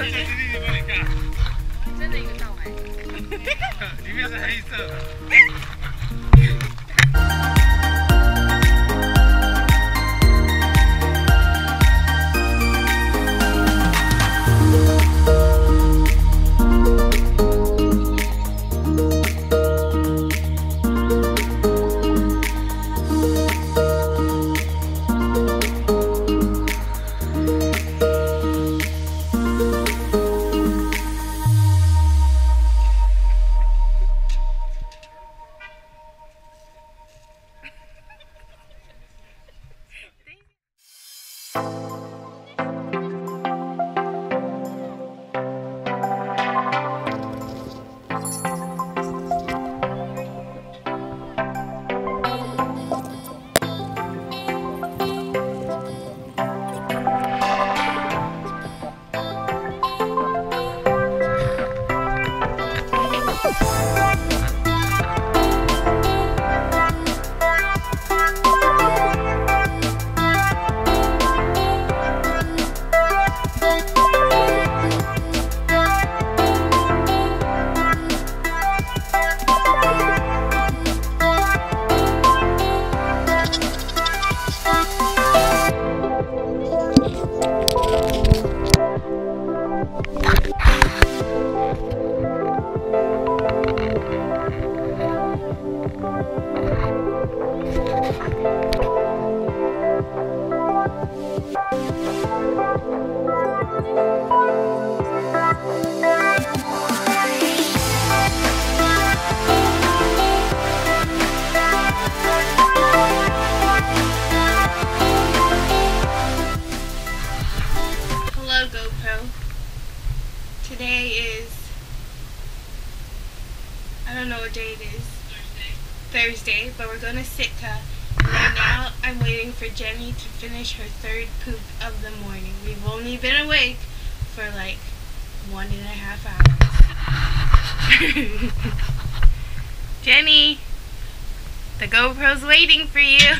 真的一个道买， 里面是黑色的。 Today is, I don't know what day it is. Thursday, but we're going to Sitka. And right now, I'm waiting for Jenny to finish her third poop of the morning. We've only been awake for like 1.5 hours. Jenny, the GoPro's waiting for you.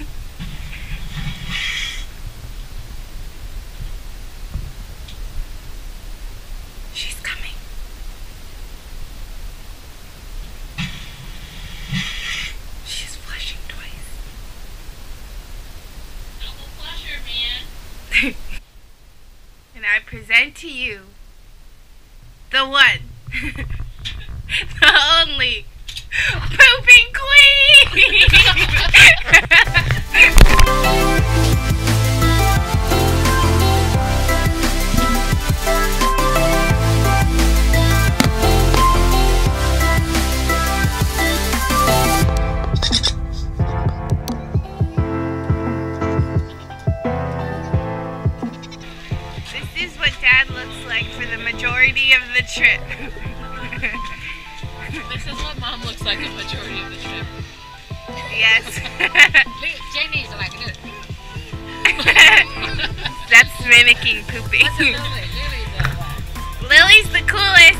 She's coming. She's flushing twice. Double flusher, man. And I present to you the one, the only pooping queen. Majority of the trip. This is what Mom looks like a majority of the trip. Yes. Jenny's like this. That's mimicking pooping. Lily's the coolest.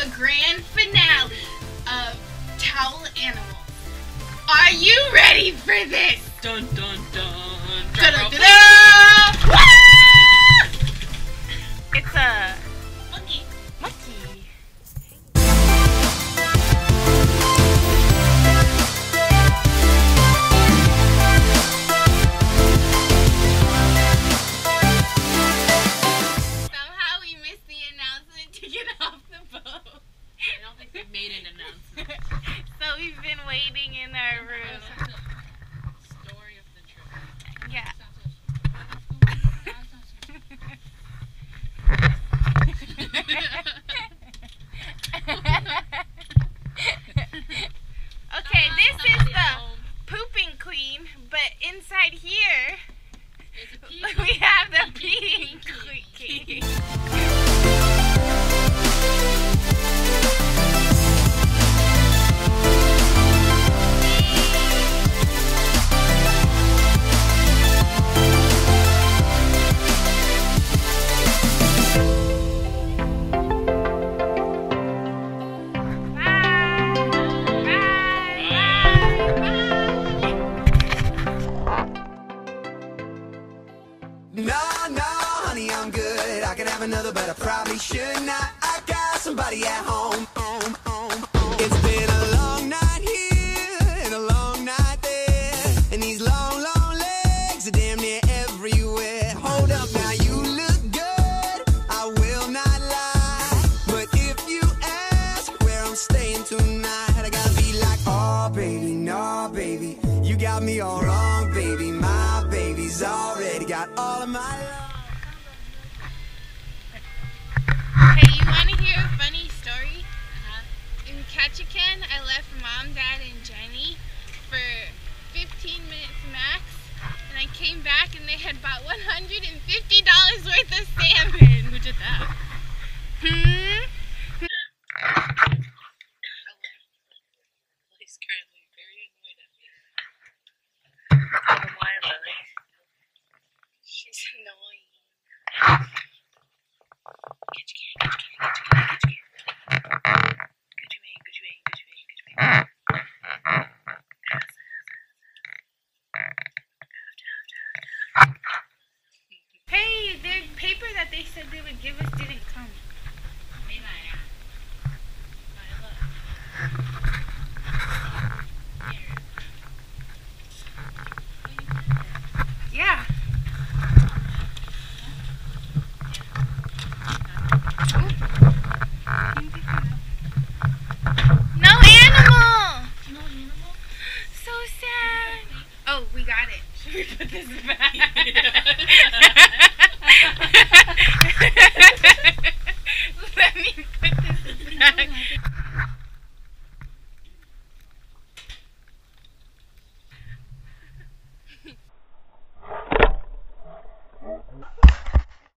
the grand finale of Towel Animals. Are you ready for this? Dun dun dun. Dun, dun, Drum roll, dun, please. dun. It's a Monkey. monkey. Somehow we missed the announcement to get off the boat. I don't think they made an announcement. So we've been waiting in our room. Story of the trip. Yeah. Okay, this is the pooping queen, but inside here we have the peeing queen. No, honey, I'm good. I could have another, but I probably should not. I got somebody at home. It's been a long night here and a long night there, and these long, long legs are damn near everywhere. Hold up now, you look good, I will not lie. But if you ask where I'm staying tonight, I gotta be like, oh baby, no baby, you got me all wrong, baby. My baby's already got all of my love. Hey, you want to hear a funny story? In Ketchikan, I left Mom, Dad, and Jenny for 15 minutes max, and I came back and they had bought $150 worth of salmon. Who did that? He's currently very annoyed at me. Tell him why, Lily. She's annoying. Hey, the paper that they said they would give us didn't come. Yeah. No animal! No animal? So sad. Oh, we got it. Should we put this back?